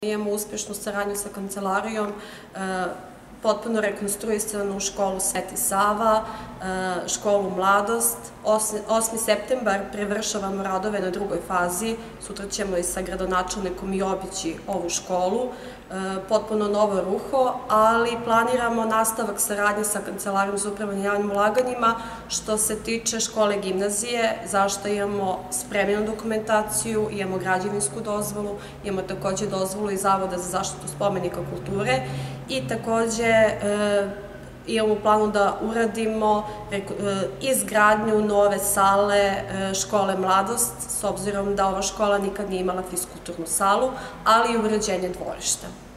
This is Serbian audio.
Imamo uspješnu saradnju sa kancelarijom, potpuno rekonstruisanu školu Sveti Sava, školu Mladost. 8. septembar prevršavamo radove na drugoj fazi. Sutra ćemo i sa gradonačelnikom i obići ovu školu. Potpuno novo ruho, ali planiramo nastavak saradnje sa Kancelarijom za upravljanje javnim ulaganjima što se tiče škole gimnazije, zašto imamo spremljenu dokumentaciju, imamo građevinsku dozvolu, imamo takođe dozvolu i Zavoda za zaštitu spomenika kulture i takođe imamo u planu da uradimo izgradnju nove sale škole Mladost, s obzirom da ova škola nikad nije imala fiskulturnu salu, ali i uređenje dvorišta.